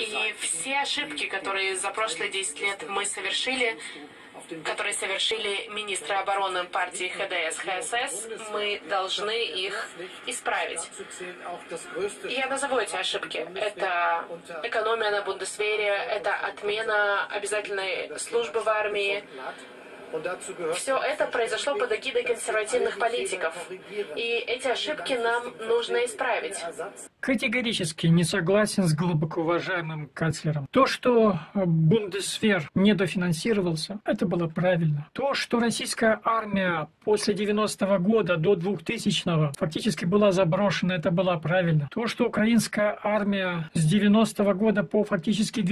И все ошибки, которые за прошлые 10 лет мы совершили, которые совершили министры обороны партии ХДС, ХСС, мы должны их исправить. И я назову эти ошибки. Это экономия на Бундесвере, это отмена обязательной службы в армии. Все это произошло под эгидой консервативных политиков. И эти ошибки нам нужно исправить. Категорически не согласен с глубоко уважаемым канцлером. То, что Бундесвер недофинансировался, это было правильно. То, что российская армия после 90-го года до 2000-го фактически была заброшена, это было правильно. То, что украинская армия с 90-го года по фактически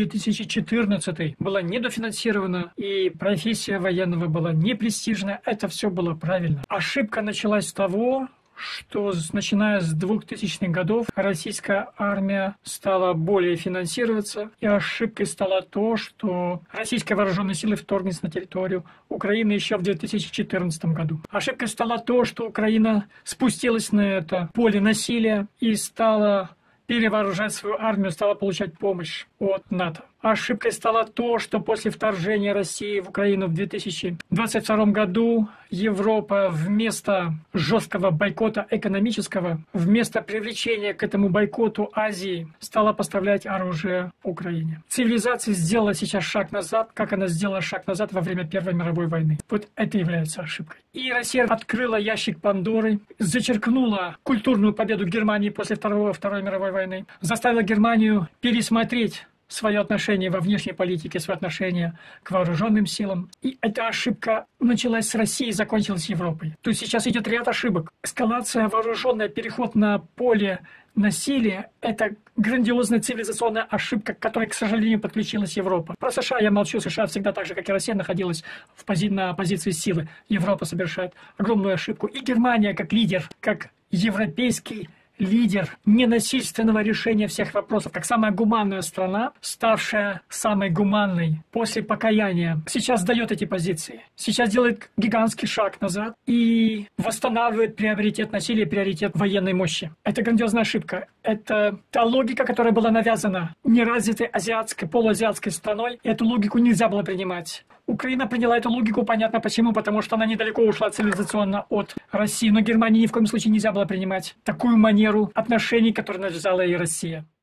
2014 была недофинансирована и профессия военного была непрестижная, это все было правильно. Ошибка началась с того, что начиная с 2000-х годов российская армия стала более финансироваться, и ошибкой стало то, что российские вооруженные силы вторглись на территорию Украины еще в 2014 году. Ошибкой стало то, что Украина спустилась на это поле насилия и стала перевооружать свою армию, стала получать помощь от НАТО. Ошибкой стало то, что после вторжения России в Украину в 2022 году Европа вместо жесткого бойкота экономического, вместо привлечения к этому бойкоту Азии, стала поставлять оружие Украине. Цивилизация сделала сейчас шаг назад, как она сделала шаг назад во время Первой мировой войны. Вот это является ошибкой. И Россия открыла ящик Пандоры, зачеркнула культурную победу Германии после Второй мировой войны, заставила Германию пересмотреть свое отношение во внешней политике, свое отношение к вооруженным силам. И эта ошибка началась с России и закончилась Европой. То есть сейчас идет ряд ошибок. Эскалация вооруженная, переход на поле насилия – это грандиозная цивилизационная ошибка, к которой, к сожалению, подключилась Европа. Про США я молчу. США всегда так же, как и Россия, находилась на позиции силы. Европа совершает огромную ошибку. И Германия, как лидер, как европейский лидер ненасильственного решения всех вопросов, как самая гуманная страна, ставшая самой гуманной после покаяния, сейчас дает эти позиции. Сейчас делает гигантский шаг назад и восстанавливает приоритет насилия, приоритет военной мощи. Это грандиозная ошибка. Это та логика, которая была навязана неразвитой азиатской, полуазиатской страной. Эту логику нельзя было принимать. Украина приняла эту логику, понятно почему, потому что она недалеко ушла цивилизационно от России. Но Германии ни в коем случае нельзя было принимать такую манеру отношений, которую навязала и Россия.